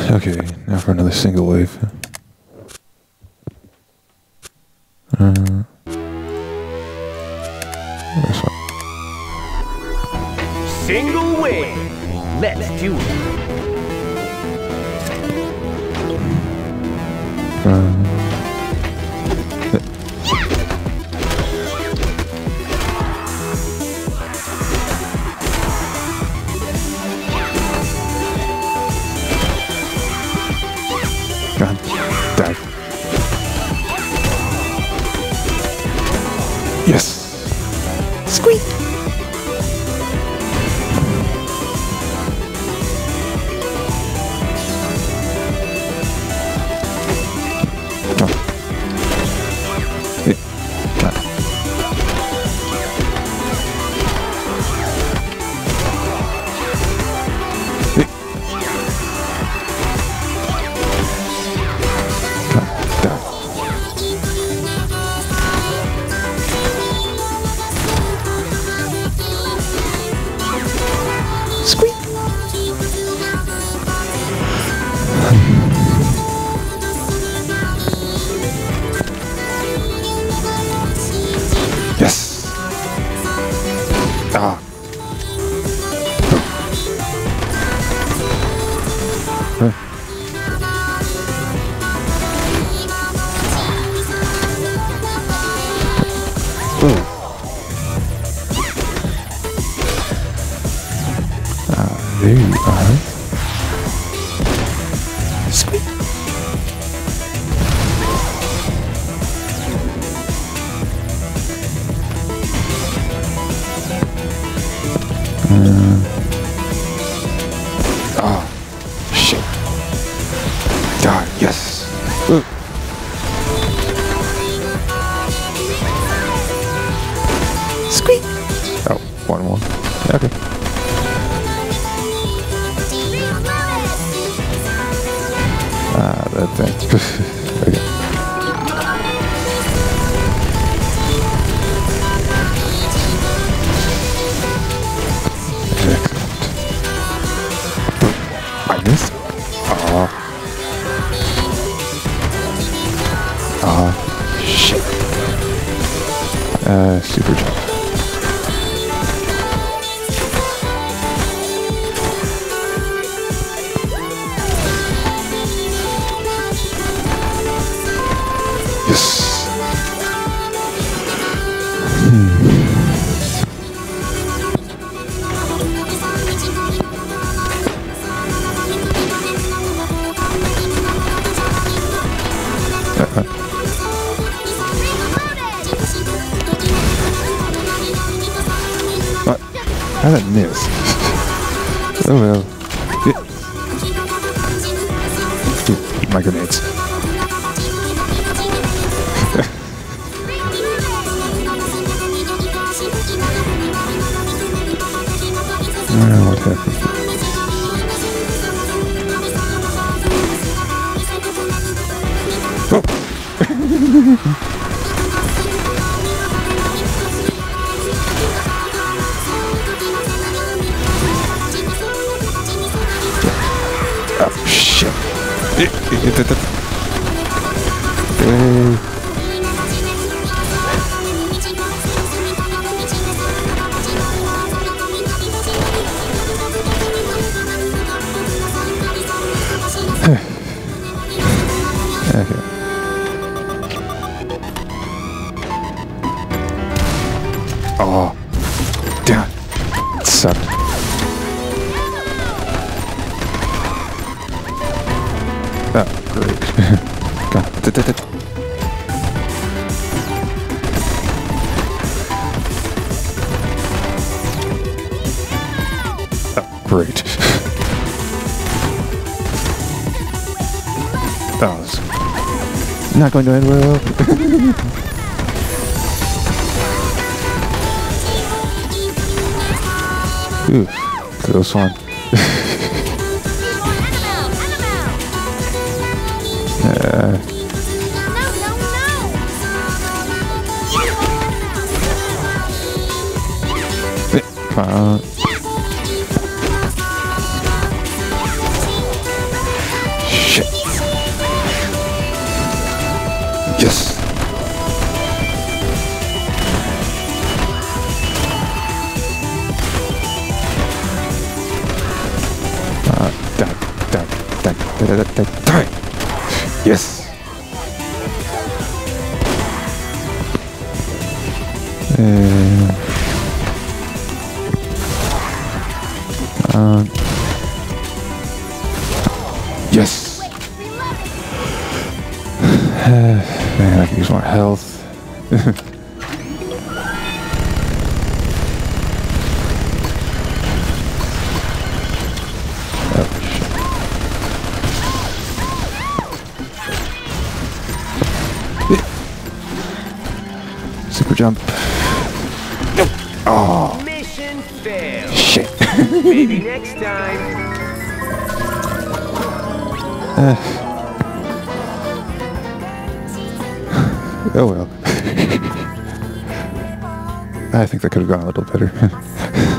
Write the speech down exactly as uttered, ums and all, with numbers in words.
Okay, now for another single wave. Uh, this one. Single wave. Let's do it. Uh, God, die. Yes. Squeak. Oh. Hey. God. Hey. God, die. Squeak. Yes. Ah. Huh. Oh. Ah, there you are. Squeak. Uh, ah, shit. God, yes. Ooh. Squeak. Oh, one more. Okay. Ah, that thing. Okay. Excellent. I missed. Ah. Ah. Shit. Uh, super jump. Yes. Hmm. Uh-huh. What? How did I miss? Oh well. Yeah. Eat my grenades. Uh, what happened? Oh! Oh, shit. Hey. Okay. Oh, damn it. It sucked. Oh, great. Go on. Oh, great. Oh, this is not going to end well. Ooh, close one. uh, Come on. Die! Yes! And... Um... Yes! Man, I can use more health. Super jump. Oh, Mission failed. shit. Maybe next time. uh. Oh well. I think that could have gone a little better.